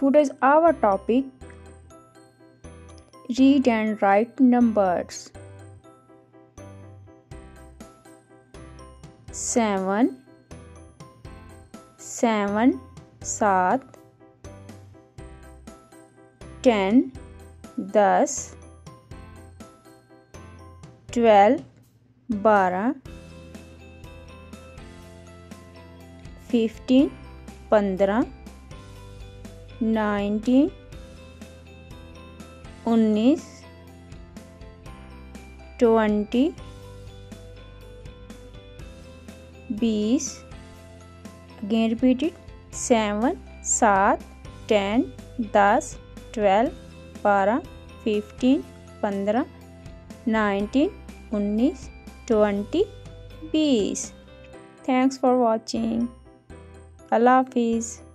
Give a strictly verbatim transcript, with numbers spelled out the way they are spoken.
Today's our topic, read and write numbers. Seven, seven, सात, ten, दस, twelve, बारह, fifteen, पंद्रह, nineteen, उन्नीस, twenty, बीस, again repeat it, seven, सात, ten, दस, twelve, बारह, fifteen, पंद्रह, nineteen, उन्नीस, twenty, बीस. Thanks for watching. Allah Hafiz.